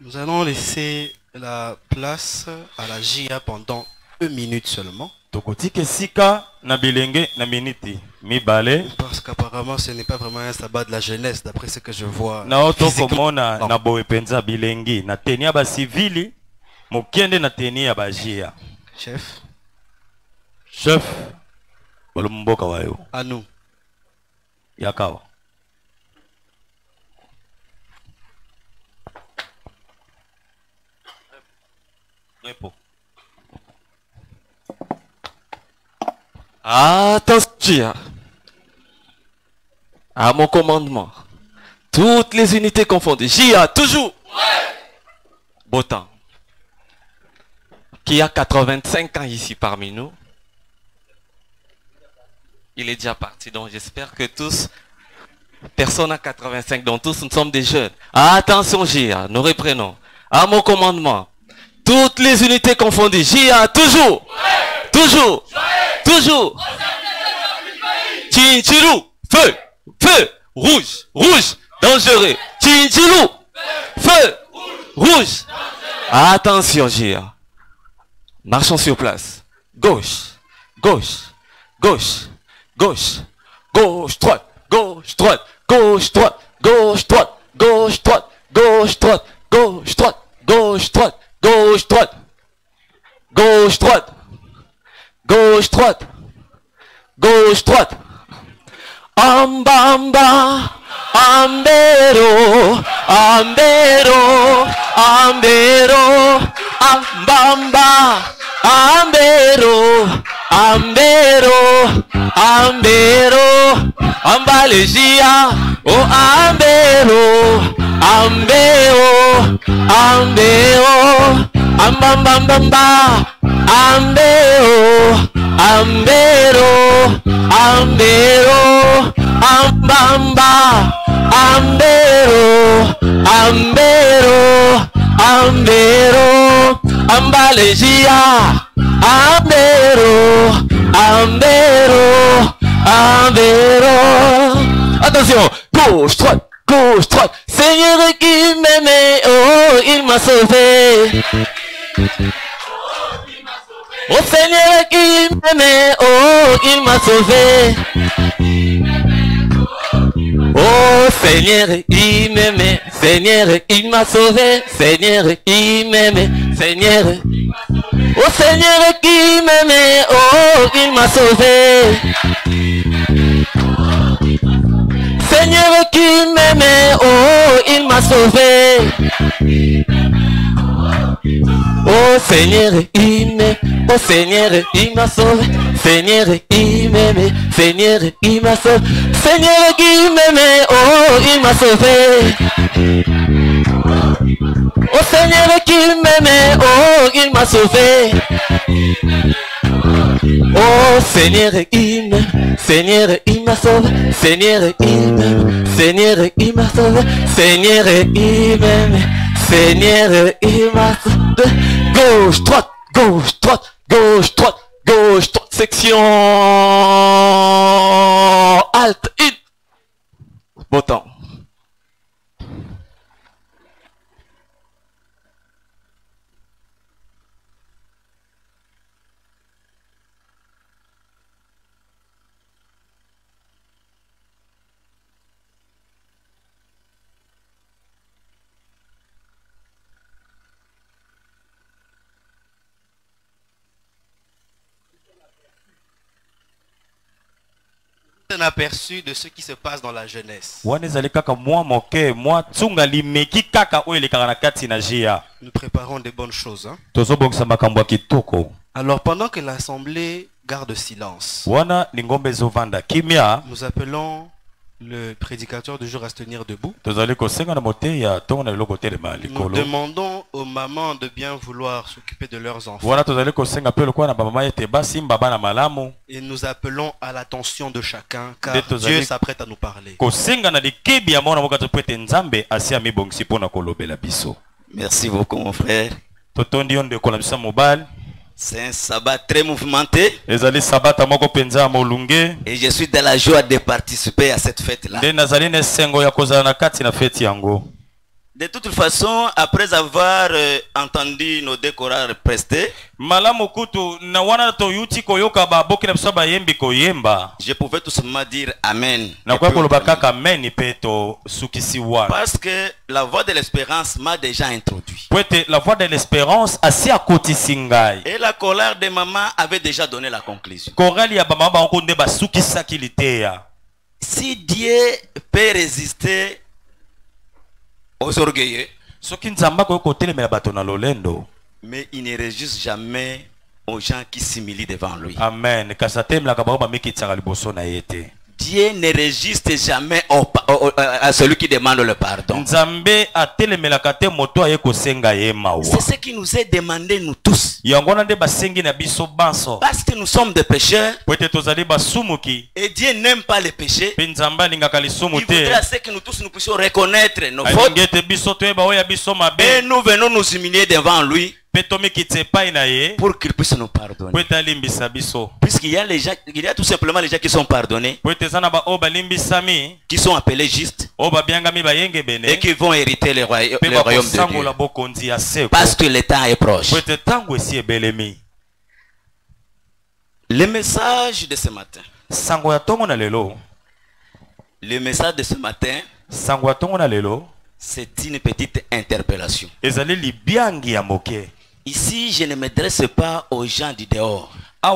Nous allons laisser la place à la JA pendant 2 minutes seulement. Parce qu'apparemment ce n'est pas vraiment un sabbat de la jeunesse d'après ce que je vois. Chef. Chef. À nous. Yakawa. Attention à mon commandement. Toutes les unités confondues. JA, toujours. Beau temps. Qui a 85 ans ici parmi nous. Il est déjà parti, donc j'espère que tous, personne à 85, donc tous nous sommes des jeunes. Attention JA, nous reprenons. À mon commandement. Toutes les unités confondues. JA, toujours. Toujours. Toujours. Chinchilou, feu, feu, rouge, rouge, dangereux. Chinchilou, feu, rouge. Attention, JA. Marchons sur place. Gauche, gauche, gauche, gauche, gauche, droite, gauche, droite, gauche, droite, gauche, droite, gauche, droite, gauche, droite, gauche, droite, gauche, droite, gauche, droite, gauche, droite. Gauche, droite. Gauche, droite. Ambamba. Ambero. Ambero. Ambero. Ambamba. Ambero. Ambero. Ambero. Ambalegia. Oh, Ambero. Ambeo. Ambeo. Ambambambamba. Ambeo. Ambero, ambero, ambamba, ambero, ambero, ambero, ambalegia, ambero, ambero, ambero. Attention, gauche, droite, Seigneur qui m'aimait, oh, il m'a sauvé. Oh Seigneur qui m'aimait, oh il m'a sauvé. Oh Seigneur il m'aimait, Seigneur il m'a sauvé, Seigneur il m'aimait, Seigneur. Oh Seigneur qui m'aimait, oh il m'a sauvé. Seigneur qui m'aimait, oh il m'a sauvé. Oh Seigneur il m'aimait, oh Seigneur il m'a sauvé. Seigneur il m'aimait, Seigneur il m'a sauvé. Seigneur qui m'aimait, oh il m'a sauvé. Oh Seigneur qui m'aimait, oh il m'a sauvé. Oh Seigneur il m'aime, Seigneur il m'a sauvé. Seigneur il m'aime, Seigneur il m'a sauvé. Seigneur il m'aime, Seigneur il m'a sauvé. Gauche, droite, gauche, droite, gauche, droite, gauche, droite. Section halte, une. Beau temps. Un aperçu de ce qui se passe dans la jeunesse. Nous préparons des bonnes choses. Hein? Alors pendant que l'assemblée garde silence, nous appelons le prédicateur du jour à se tenir debout. Nous demandons aux mamans de bien vouloir s'occuper de leurs enfants. Et nous appelons à l'attention de chacun car Dieu s'apprête à nous parler. Merci beaucoup mon frère. C'est un sabbat très mouvementé. Et je suis dans la joie de participer à cette fête-là. De toute façon, après avoir entendu nos deux chorales prester, je pouvais tout simplement dire Amen. Parce que la voix de l'espérance m'a déjà introduit. La voix de l'espérance et la colère de maman avait déjà donné la conclusion. Si Dieu peut résister aux orgueilleux, mais il ne résiste jamais aux gens qui s'humilient devant lui. Amen. Dieu ne résiste jamais à celui qui demande le pardon. C'est ce qui nous est demandé nous tous. Parce que nous sommes des pécheurs. Et Dieu n'aime pas les péchés. Il voudrait que nous tous nous puissions reconnaître nos fautes. Et nous venons nous humilier devant lui. Pour qu'il puisse nous pardonner. Puisqu'il y a les gens, il y a tout simplement les gens qui sont pardonnés, qui sont appelés justes et qui vont hériter le royaume de Dieu. Parce que le temps est proche. Le message de ce matin. Le message de ce matin, c'est une petite interpellation. Ici, je ne m'adresse pas aux gens du dehors.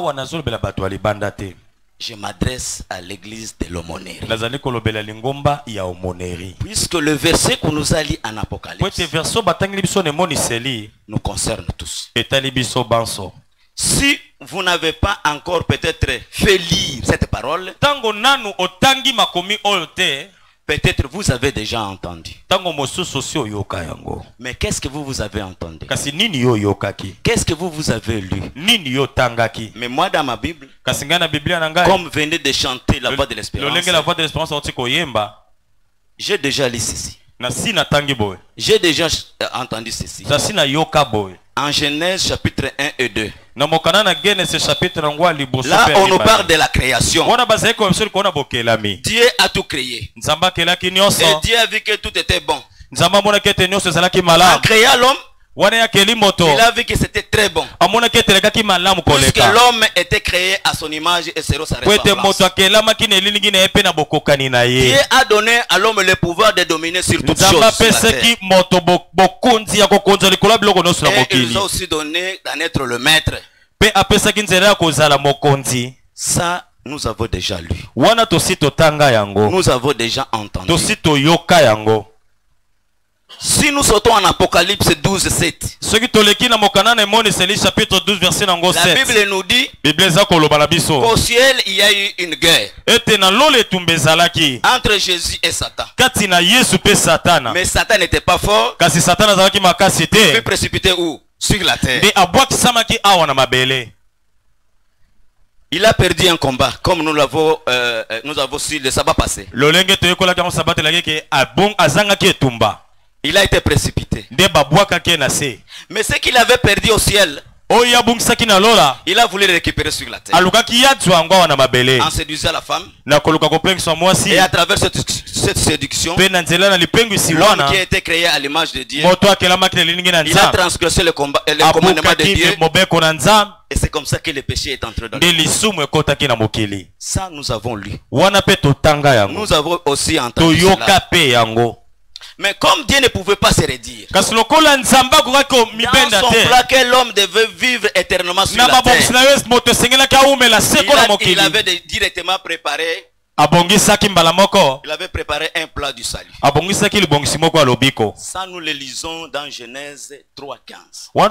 Je m'adresse à l'église de l'aumônerie. Puisque le verset qu'on nous a lu en Apocalypse nous concerne tous. Si vous n'avez pas encore peut-être fait lire cette parole, peut-être vous avez déjà entendu. Mais qu'est-ce que vous avez entendu? Qu'est-ce que vous avez lu? Mais moi dans ma Bible, comme venez de chanter la voix de l'espérance, j'ai déjà lu ceci. J'ai déjà entendu ceci. En Genèse chapitre 1 et 2. Là on nous parle de la création. Dieu a tout créé. Et Dieu a vu que tout était bon. En créant l'homme, il a vu que c'était très bon. Puisque l'homme était créé à son image et selon sa ressemblance. Dieu a donné à l'homme le pouvoir de dominer sur toutes choses. Et il nous a aussi donné d'en être le maître. Ça, nous avons déjà lu. Nous avons déjà entendu. Si nous sautons en Apocalypse 12, 7, la Bible nous dit qu'au ciel il y a eu une guerre entre Jésus et Satan. Mais Satan n'était pas fort. Il fut précipité où? Sur la terre. Il a perdu un combat, comme nous avons su le sabbat passé. Il a été précipité. Mais ce qu'il avait perdu au ciel, il a voulu le récupérer sur la terre. En séduisant la femme. Et à travers cette séduction, l'homme qui a été créé à l'image de Dieu, il a transgressé le commandement de Dieu. Et c'est comme ça que le péché est entré dans le monde. Ça, nous avons lu. Nous avons aussi entendu cela. Mais comme Dieu ne pouvait pas se redire, dans son plan que l'homme devait vivre éternellement sur la terre, il avait directement préparé. Il avait préparé un plat du salut. Ça, nous le lisons dans Genèse 3:15. Nous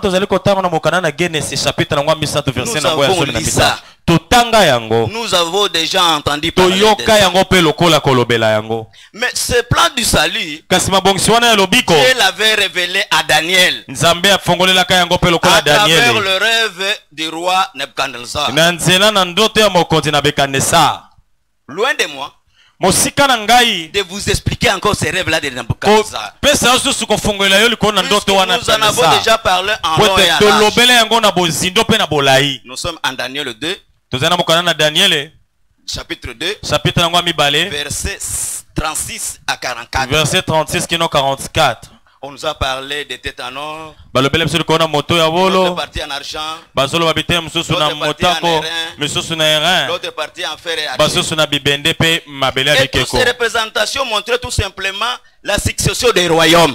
avons lu ça. Nous avons déjà entendu parler de ça. Mais ce plan du salut, Dieu l'avait révélé à Daniel à travers le rêve du roi Nebuchadnezzar. Loin de moi de vous expliquer encore ces rêves-là de Nebuchadnezzar. Nous en avons déjà parlé en long et en large. Nous sommes en Daniel 2, chapitre 2, versets 36 à 44. Verset 36 qui 44. On nous a parlé de tête en or. L'autre partie en argent. L'autre partie en airain. L'autre partie en fer et argent. Et toutes ces représentations montraient tout simplement la succession des royaumes.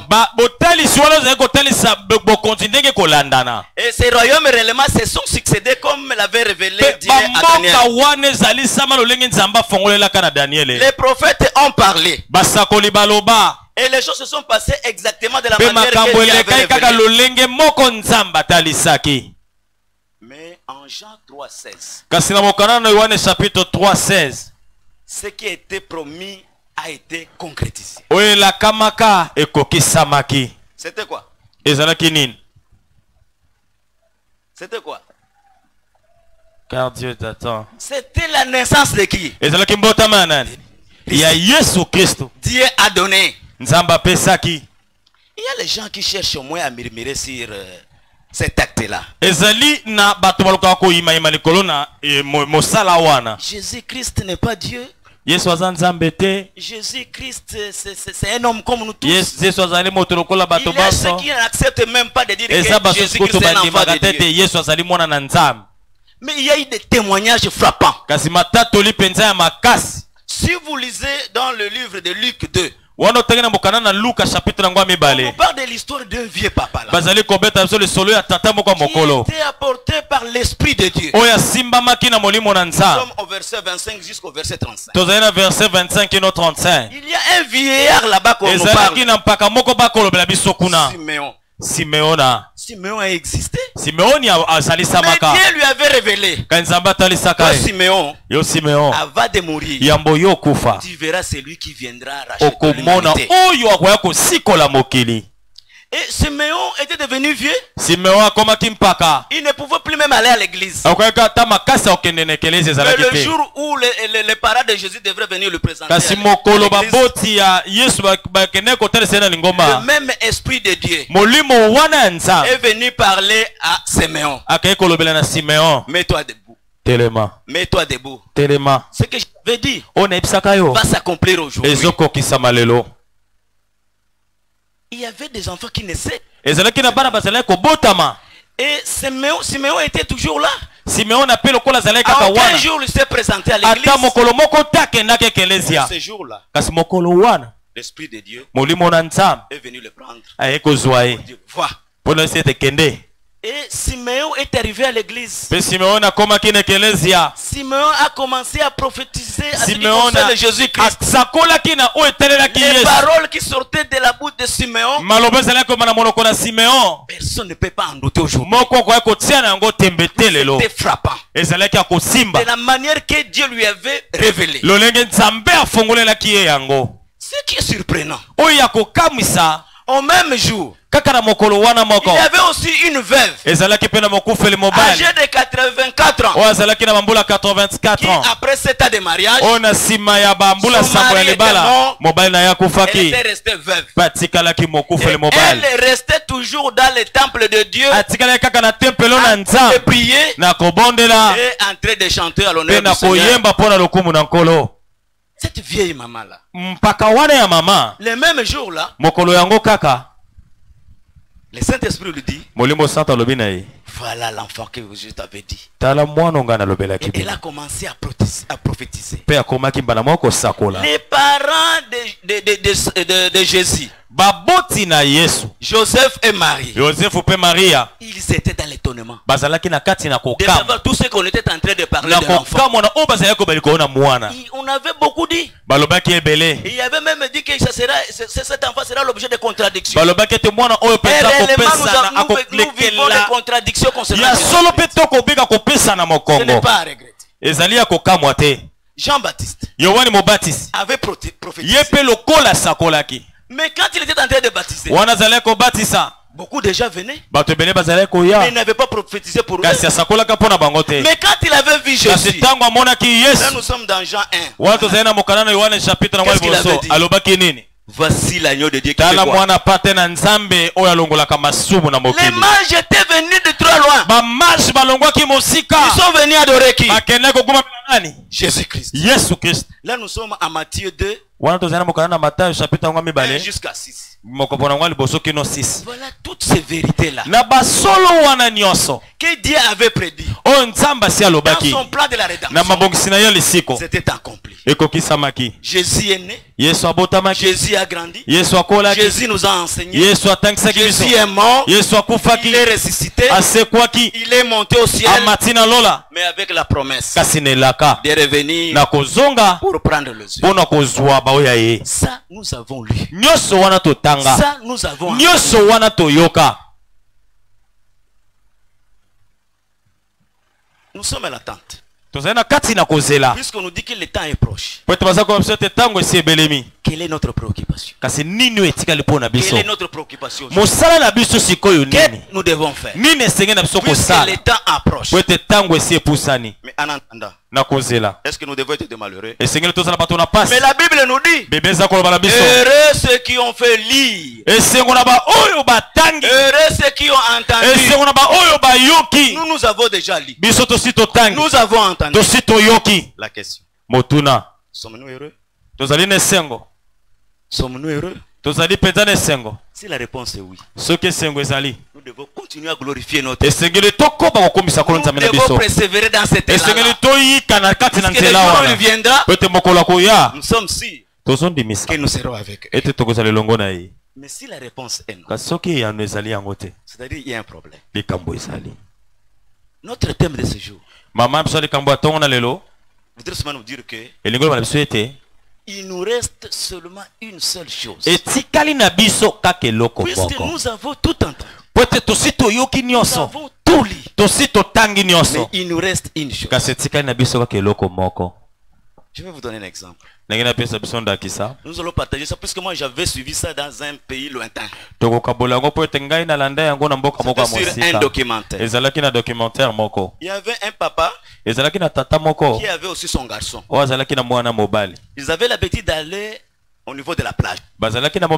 Et ces royaumes réellement se sont succédés comme l'avait révélé Dieu à Daniel. Les prophètes ont parlé. Et les choses se sont passées exactement de la manière que Dieu avait révélé. Mais en Jean 3,16, ce qui a été promis a été concrétisé. C'était quoi? C'était quoi? Car Dieu t'attend. C'était la naissance de qui? Dieu a donné. Il y a les gens qui cherchent au moins à murmurer sur cet acte-là. Jésus-Christ n'est pas Dieu. Jésus-Christ, c'est un homme comme nous tous. Il y a ceux qui n'acceptent même pas de dire que Jésus-Christ est un enfant de Dieu. Mais il y a eu des témoignages frappants. Si vous lisez dans le livre de Luc 2, on vous parle de l'histoire d'un vieux papa là, qui était apporté par l'Esprit de Dieu. Nous sommes au verset 25 jusqu'au verset 35. Il y a un vieillard là-bas qu'on nous parle. Siméon a existé. Mais Dieu lui avait révélé. Quand Siméon va de mourir, tu verras celui qui viendra racheter l'humanité. Et Siméon était devenu vieux. Il ne pouvait plus même aller à l'église. Mais le jour où les parents de Jésus devraient venir le présenter à le même esprit de Dieu est venu parler à Siméon. Mets-toi debout. Mets-toi debout. Ce que je veux dire va s'accomplir aujourd'hui. Il y avait des enfants qui naissaient. Et Siméon était toujours là. À aucun jour il s'est présenté à l'église. Ce jour-là, l'Esprit de Dieu est venu le prendre. Vois. Et Siméon est arrivé à l'église. Siméon a commencé à prophétiser à ce qui concerne Jésus-Christ. Les paroles qui sortaient de la bouche de Siméon, personne ne peut pas en douter aujourd'hui. C'était frappant. De la manière que Dieu lui avait révélé. Ce qui est surprenant, au même jour, il y avait aussi une veuve âgée de 84 ans qui, après 7 ans de mariage, son mari était mort, elle était restée veuve. Et elle restait toujours dans le temple de Dieu en train de prier et en train de chanter à l'honneur du Seigneur. Cette vieille maman là, le même jour là, le Saint-Esprit lui dit, voilà l'enfant que je t'avais dit. Et elle a commencé à prophétiser. Les parents de Jésus, Joseph et Marie, ils étaient dans l'étonnement de savoir tout ce qu'on était en train de parler de l'enfant. On avait beaucoup dit. Il y avait même dit que cet enfant sera l'objet de contradictions. Et réellement nous vivons des contradictions concernant ce n'est pas à regretter. Jean-Baptiste avait prophétisé. Mais quand il était en train de baptiser, beaucoup de gens venaient, mais il n'avait pas prophétisé pour eux. Mais quand il avait vu Jésus, là nous sommes dans Jean 1. Qu'est-ce qu'il avait dit? Voici l'agneau de Dieu qui fait quoi? Les mages étaient venus de trop loin. Ils sont venus adorer qui? Jésus-Christ. Là nous sommes à Matthieu 2, 1 jusqu'à 6. Voilà toutes ces vérités-là que Dieu avait prédit dans son plan de la rédemption. C'était accompli. Jésus est né. Jésus a grandi. Jésus nous a enseigné. Jésus est mort. Il est ressuscité. Il est monté au ciel. Mais avec la promesse de revenir pour prendre le ciel. Ça, nous avons lu. Ça, nous avons lu. Nous sommes à l'attente. Puisqu'on nous dit que le temps est proche. Quelle est notre préoccupation? Quelle est notre préoccupation? Que nous devons faire? Puisque le temps approche. Mais en attendant, est-ce que nous devons être des malheureux? Mais la Bible nous dit, heureux ceux qui ont fait lire, heureux ceux qui ont entendu. Nous avons déjà lu. Nous avons entendu. La question, sommes-nous heureux? Sommes-nous heureux? Si la réponse est oui, nous devons continuer à glorifier notre Dieu. Nous devons persévérer dans cette élan. Parce que le jour où il viendra, nous sommes sûrs que nous serons avec eux. Mais si la réponse est non, c'est-à-dire qu'il y a un problème. Notre thème de ce jour voudrait seulement nous dire que il nous reste seulement une seule chose. Puisque nous avons tout entendu. Nous avons tout lu. Mais il nous reste une chose. Je vais vous donner un exemple. Nous allons partager ça puisque moi j'avais suivi ça dans un pays lointain. C'était sur un documentaire. Il y avait un papa qui avait aussi son garçon. Ils avaient l'habitude d'aller au niveau de la plage pour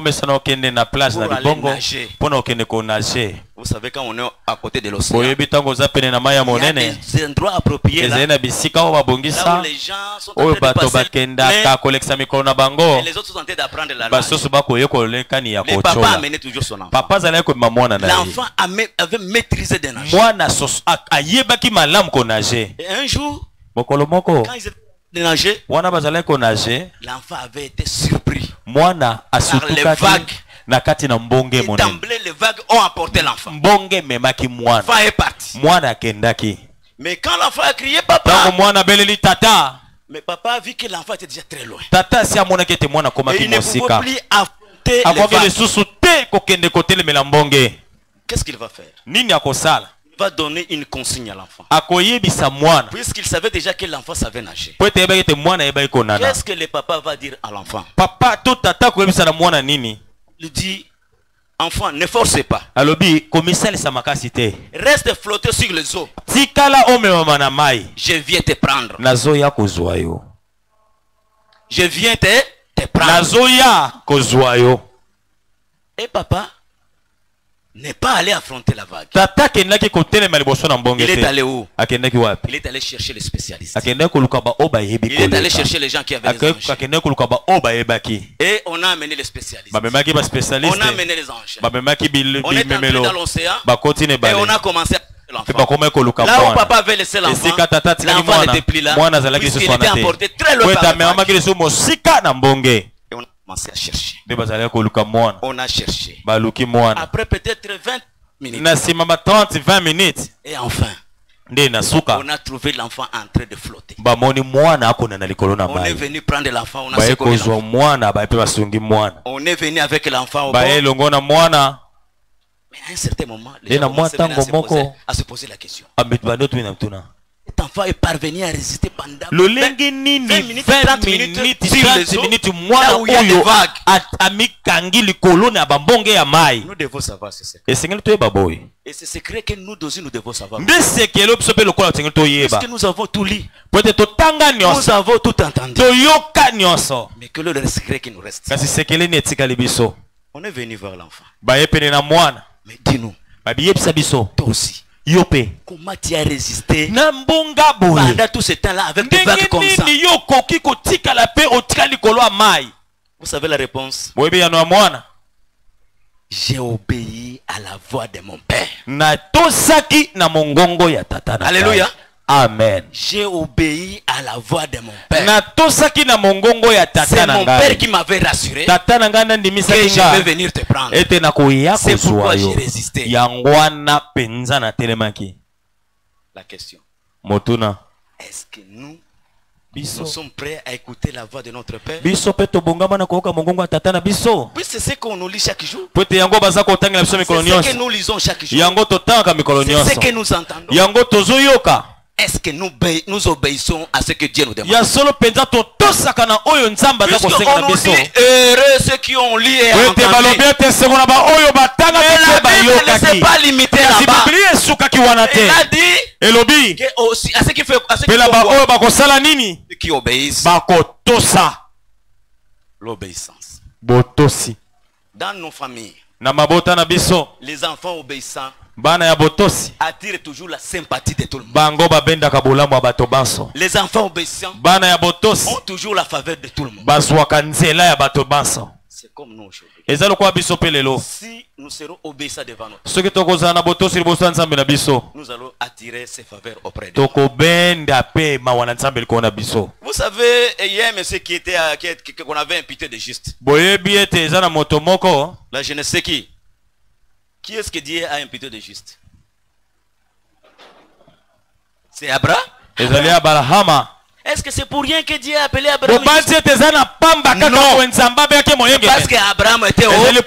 aller nager. Vous savez, quand on est à côté de l'océan, il y a des endroits appropriés là, là où les gens sont en train de passer, mais les autres sont en train d'apprendre la nage. Le papa amenait toujours son enfant. L'enfant avait maîtrisé de nager. Et un jour, quand ils étaient de nager, l'enfant avait été surpris par les vagues. Et d'emblée, les vagues ont emporté l'enfant. L'enfant est parti. Mais quand l'enfant a crié papa, mais papa a vu que l'enfant était déjà très loin. Et il ne pouvait plus affronter les vagues. Qu'est-ce qu'il va faire? Il va donner une consigne à l'enfant. Puisqu'il savait déjà que l'enfant savait nager. Qu'est-ce que le papa va dire à l'enfant? Il dit, enfant, ne forcez pas. Reste flotter sur les eaux. Je viens te prendre. Je viens te prendre. Et papa n'est pas allé affronter la vague. Il est allé où? Il est allé chercher les spécialistes. Il est allé chercher les gens qui avaient les anges. Et on a amené les spécialistes. On a amené les anges. On est entré dans l'océan et on a commencé à l'enfant. Là où papa avait laissé l'enfant, l'enfant n'était plus là puisqu'il était emporté très loin par la vague. Et on a commencé à chercher. On a cherché. Après peut-être 20 minutes. Et enfin, on a trouvé l'enfant en train de flotter. On est venu prendre l'enfant. On a secoué l'enfant. On est venu avec l'enfant au bord. Mais à un certain moment, les gens commencent à se poser la question. Cet enfant est parvenu à résister pendant 20 minutes, 30 minutes sur les eaux, là où il y a des vagues. Nous devons savoir ce secret. Et ce secret que nous aussi nous devons savoir. Parce que nous avons tout lu. Nous avons tout entendu. Mais quel est le secret qui nous reste? On est venu voir l'enfant. Mais dis-nous, toi aussi, comment tu as résisté pendant tout ce temps-là avec des vagues comme ça? Vous savez la réponse? j'ai obéi à la voix de mon père. Alléluia. Amen. J'ai obéi à la voix de mon père. C'est mon père qui m'avait rassuré que je vais venir te prendre. C'est pourquoi j'ai résisté. La question. Est-ce que nous sommes prêts à écouter la voix de notre père? Oui, c'est ce qu'on nous lit chaque jour. C'est ce que nous lisons chaque jour. C'est ce que nous entendons. Est-ce que nous obéissons à ce que Dieu nous demande? Puisqu'on nous dit heureux ceux qui ont lu et entendu. Mais la Bible ne s'est pas limitée là-bas. Elle a dit que aussi, à ceux qui font qui obéissent. L'obéissance. Dans nos familles, les enfants obéissants attire toujours la sympathie de tout le monde. Les enfants obéissants ont toujours la faveur de tout le monde. C'est comme nous aujourd'hui. Si nous serons obéissants devant notre nous allons attirer ces faveurs auprès de nous. Vous savez, il y a un monsieur qu'on avait imputé de juste. Là, je ne sais qui. Qui est-ce que Dieu a imputé de juste? C'est Abraham. Est-ce que c'est pour rien que Dieu a appelé Abraham? Non. Parce qu'Abraham était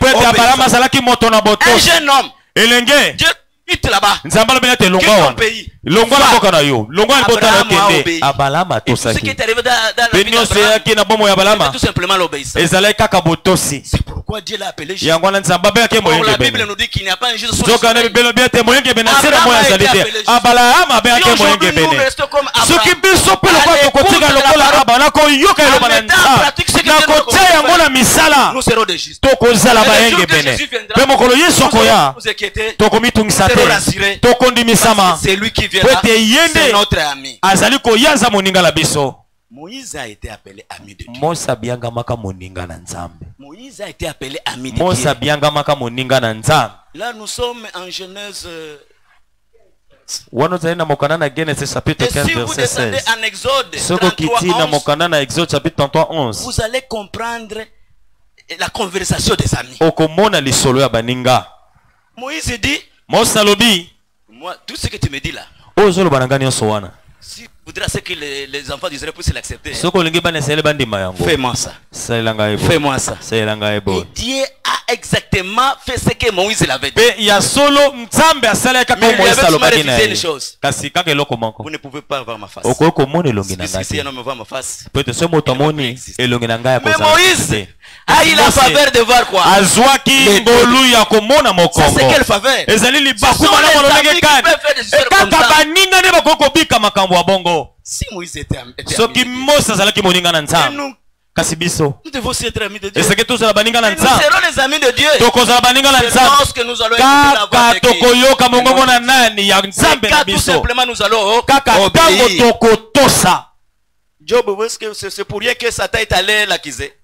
un jeune homme. Dieu quitte là-bas. Quitte ton pays. Abraham a obéi. Ce qui est arrivé dans la vie d'Abraham, c'est tout simplement l'obéissance. C'est pourquoi Dieu l'a appelé juste. La Bible nous dit qu'il n'y a pas un juste sous le soleil. Abraham a été appelé juste. Si aujourd'hui nous restons comme Abraham, nous serons des justes. Le jour que Jésus viendra, nous serons rassurés. C'est lui qui viendra. C'est notre ami. Moïse a été appelé ami de Dieu. Moïse a été appelé ami de Dieu. Là nous sommes en Genèse. Et si vous descendez en Exode 33, 11, vous allez comprendre la conversation des amis. Moïse dit, moi, tout ce que tu me dis là, si tu voudrais que les enfants d'Israël puissent l'accepter, fais-moi ça. Fais-moi ça. Et Dieu a exactement fait ce que Moïse l'avait dit. Mais il avait réalisé une chose. Vous ne pouvez pas voir ma face. Puisque si un homme voit ma face, mais Moïse a eu la faveur de voir quoi? Ça c'est quelle faveur? Ce sont les amis qui peuvent faire des histoires comme ça. Si Moïse était ami de Dieu, nous devons aussi être amis de Dieu. Et nous serons les amis de Dieu. C'est lorsque nous allons écouter la voix de Dieu. C'est quand tout simplement nous allons obéir. Job, est-ce que c'est pour rien que Satan est allé l'accuser?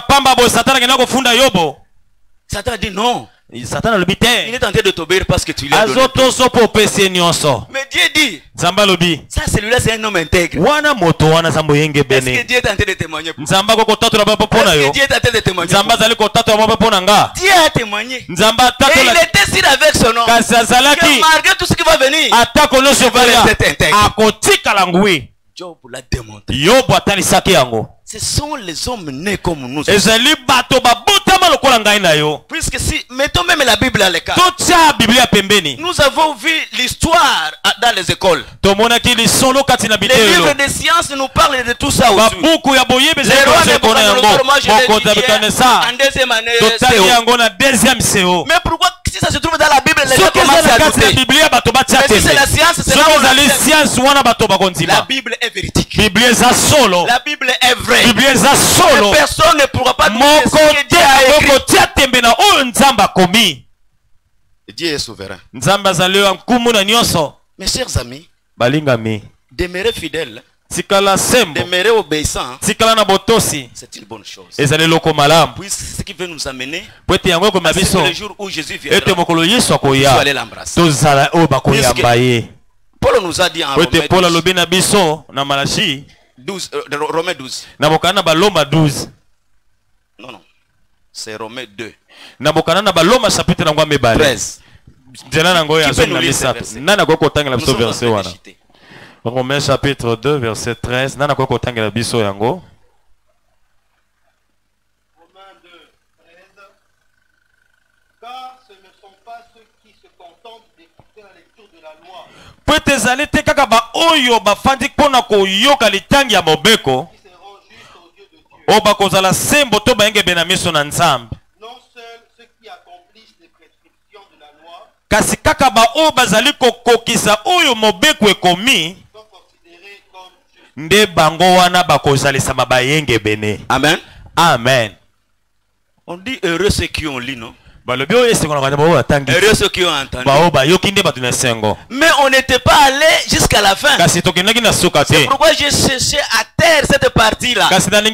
Satan a dit non. Il est en train de t'obéir parce que tu lui as donné. Mais Dieu dit, ça celui-là c'est un homme intègre. Est-ce que Dieu est en train de témoigner pour? Est-ce que Dieu est en train de témoigner pour? Dieu a témoigné. Et il était sûr avec son nom que malgré tout ce qui va venir, il va rester intègre. Job l'a démontré. Ce sont les hommes nés comme nous. Puisque si, mettons même la Bible à l'écart. Nous avons vu l'histoire dans les écoles. Les livres de sciences nous parlent de tout ça aussi. Les rois Nebuchadnezzar, moi je l'ai étudié en deuxième année CO. Mais pourquoi si ça se trouve dans la Bible, les gens commencent à douter? Mais si c'est la science, c'est la Bible est véridique. La Bible est vraie. Personne ne pourra pas douter ce que Dieu a écrit. Dieu est souverain. Mes chers amis, demeurer fidèle, demeurer obéissant, c'est une bonne chose. Puisque ce qui veut nous amener c'est le jour où Jésus viendra. Vous allez l'embrasser. Paul nous a dit en Romains 12. Non, non. C'est Romains 2. 13. Romains chapitre 2 verset 13. Romains 2, 13. Car ce ne sont pas ceux qui se contentent d'écouter la lecture de la loi. Qui seront justes aux yeux de Dieu. Non seuls ceux qui accomplissent les prescriptions de la loi. Kasi kaka ba o bazali kokokisa oyo mobeko ekomi nde bango wana bakozalisa mabayenge bene. Amen. Amen. On dit heureux ceux qui ont lu, non? Heureux ceux qui ont entendu. Mais on n'était pas allé jusqu'à la fin. C'est pourquoi j'ai cherché à terre cette partie-là.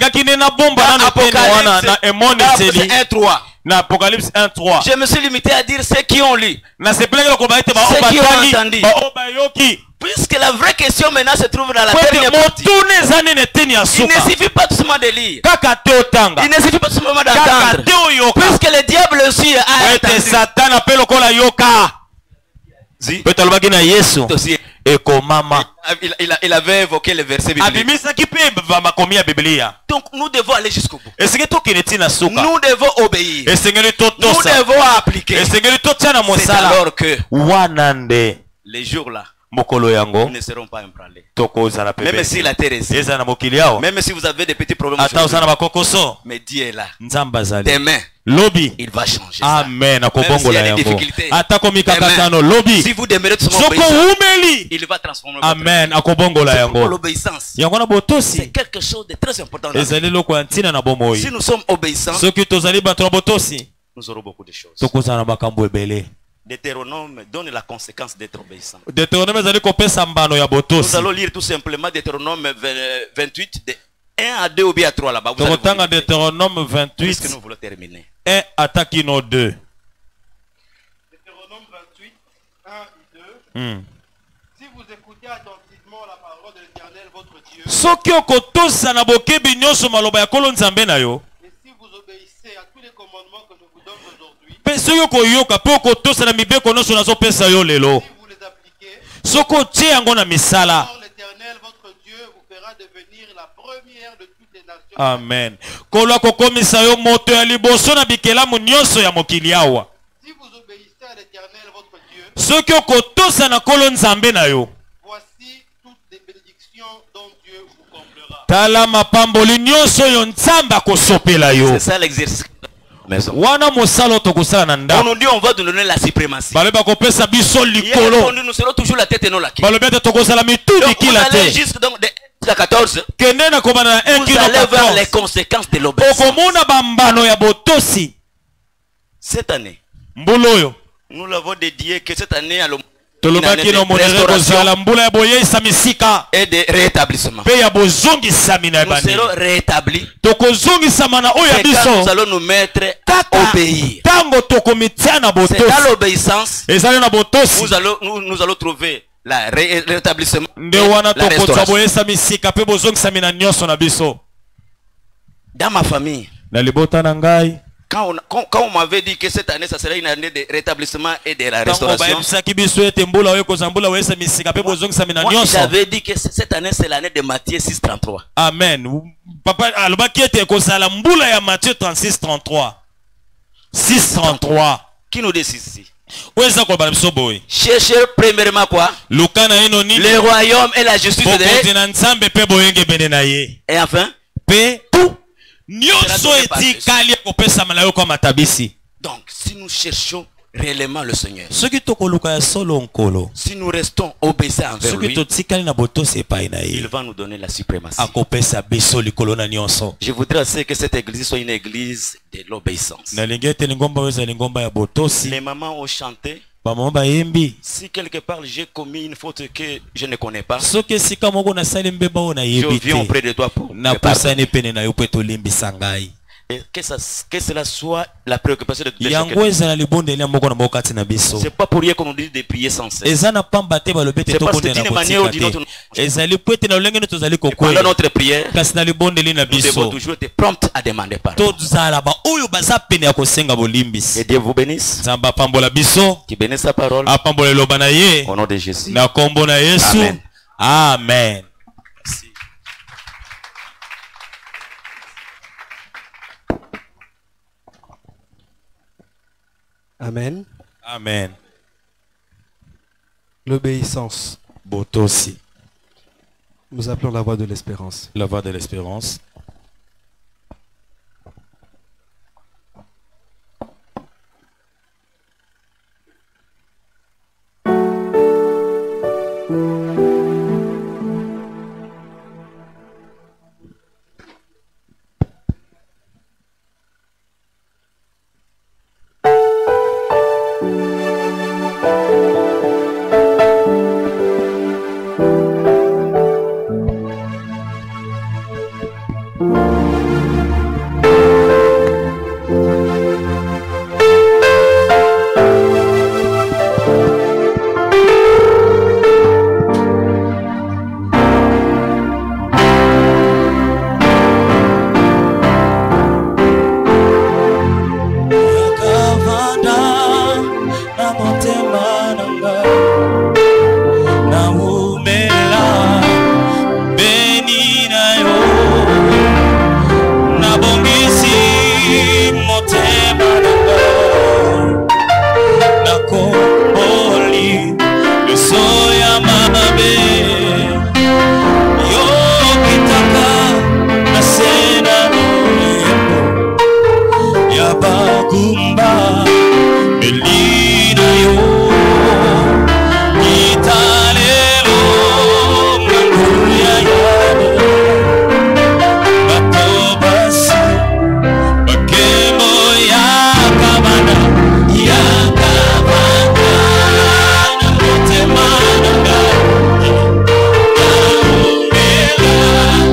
Apocalypse 1:3. Je me suis limité à dire ceux qui ont lu. Ceux qui ont entendu. Puisque la vraie question maintenant se trouve dans la dernière partie. Il ne suffit pas tout simplement de lire. Il ne suffit pas tout simplement d'entendre. Puisque le diable aussi a entendu. Il avait évoqué le verset biblique. Donc nous devons aller jusqu'au bout. Nous devons obéir. Nous devons appliquer. C'est alors que les jours là, nous ne serons pas ébranlés. Même si la terre est ici, même si vous avez des petits problèmes aujourd'hui, mais Dieu est là. Demain, il va changer. Amen. Même s'il y a des difficultés. Si vous demeurez tout son il va transformer votre Amen. l'obéissance. C'est quelque chose de très important. Si nous sommes obéissants, nous aurons beaucoup de choses. Deutéronome donne la conséquence d'être obéissant. Nous allons lire tout simplement Deutéronome 28, de 1 à 2 ou bien à 3 là-bas. Deutéronome 28, puisque nous voulons terminer. 1 à 2. Deutéronome 28, 1 et 2. Si vous écoutez attentivement la parole de l'Éternel, votre Dieu, et si vous obéissez à tous les commandements que je vous donne aujourd'hui, si vous les appliquez, alors l'Éternel, votre Dieu, vous fera devenir la première de toutes les nations. Amen. Si vous obéissez à l'Éternel, votre Dieu, voici toutes les bénédictions dont Dieu vous comblera. C'est ça l'exercice. On nous dit on va nous donner la suprématie. Nous serons toujours la tête et non la queue. Donc vous allez jusqu'à 14. Vous allez voir les conséquences de l'obéissance. Cette année, nous l'avons dédié que cette année à et de rétablissement. Nous serons rétablis. Nous allons nous mettre à obéir. C'est dans l'obéissance nous allons trouver le rétablissement, la restauration. Dans ma famille, quand on m'avait dit que cette année, ça serait une année de rétablissement et de la restauration, moi j'avais dit que cette année, c'est l'année de Matthieu 6:33. Amen. Papa, Matthieu 36:33. 6:33. Qui nous dit ici? Cherchez premièrement quoi? Le royaume et la justice de Dieu. Et enfin, tout. Donc, si nous cherchons réellement le Seigneur, si nous restons obéissants envers lui, il va nous donner la suprématie. Je voudrais aussi que cette église soit une église de l'obéissance. Les mamans ont chanté. Si quelque part j'ai commis une faute que je ne connais pas, je viens auprès de toi pour Et que cela soit la préoccupation de chacun. C'est pas pour rien qu'on nous dit de prier sans cesse. C'est parce que d'une manière ou d'une autre, pendant notre prière, nous devons toujours être prompts à demander pardon. Que Dieu vous bénisse. Qui bénisse sa parole. Au nom de Jésus. Amen. Amen. Amen. Amen. L'obéissance. Botosi. Nous appelons la voie de l'espérance. La voie de l'espérance.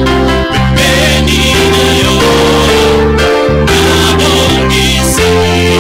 See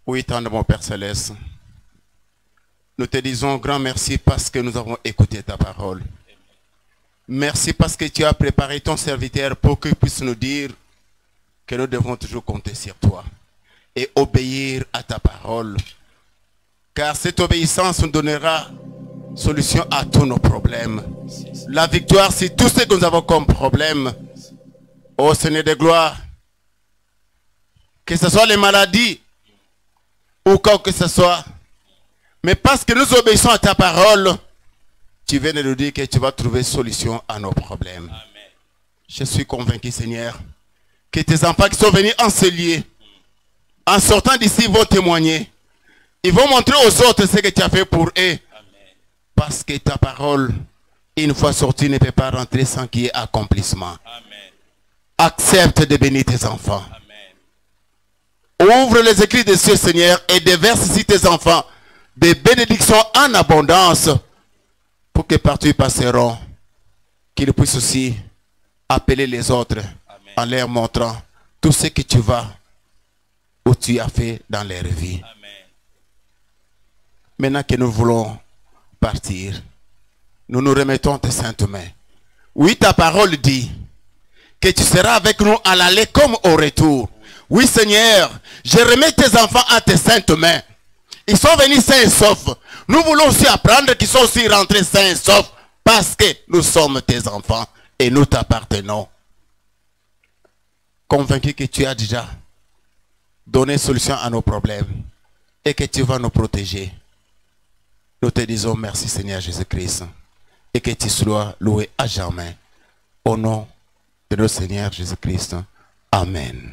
Oui, tendre mon Père Céleste. Nous te disons grand merci parce que nous avons écouté ta parole. Merci parce que tu as préparé ton serviteur pour qu'il puisse nous dire que nous devons toujours compter sur toi et obéir à ta parole. Car cette obéissance nous donnera solution à tous nos problèmes. La victoire, c'est tout ce que nous avons comme problème. Ô Seigneur de gloire, que ce soit les maladies ou quoi que ce soit, mais parce que nous obéissons à ta parole, tu viens de nous dire que tu vas trouver solution à nos problèmes. Amen. Je suis convaincu, Seigneur, que tes enfants qui sont venus en ce lieu, en sortant d'ici, vont témoigner. Ils vont montrer aux autres ce que tu as fait pour eux. Amen. Parce que ta parole, une fois sortie, ne peut pas rentrer sans qu'il y ait accomplissement. Amen. Accepte de bénir tes enfants. Amen. Ouvre les écrits des cieux, Seigneur, et déverse ici tes enfants des bénédictions en abondance, pour que partout ils passeront, qu'ils puissent aussi appeler les autres. Amen. En leur montrant tout ce que tu vas ou tu as fait dans leur vie. Amen. Maintenant que nous voulons partir, nous nous remettons tes saintes mains. Oui, ta parole dit que tu seras avec nous à l'aller comme au retour. Oui, Seigneur, je remets tes enfants à tes saintes mains. Ils sont venus sains et saufs. Nous voulons aussi apprendre qu'ils sont aussi rentrés sains et saufs parce que nous sommes tes enfants et nous t'appartenons. Convaincu que tu as déjà donné solution à nos problèmes et que tu vas nous protéger. Nous te disons merci Seigneur Jésus-Christ et que tu sois loué à jamais. Au nom de notre Seigneur Jésus-Christ. Amen.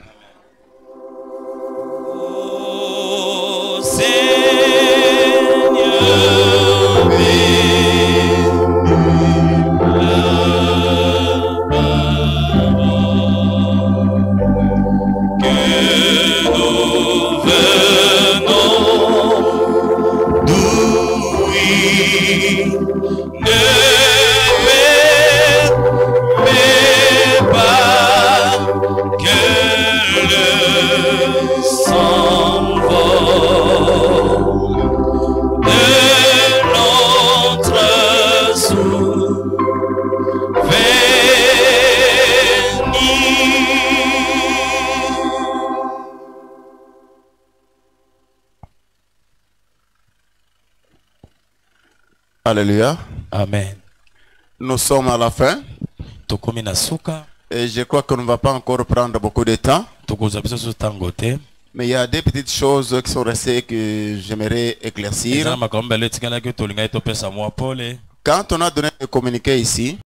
Alléluia. Amen. Nous sommes à la fin. Et je crois qu'on ne va pas encore prendre beaucoup de temps. Mais il y a des petites choses qui sont restées que j'aimerais éclaircir. Quand on a donné le communiqué ici,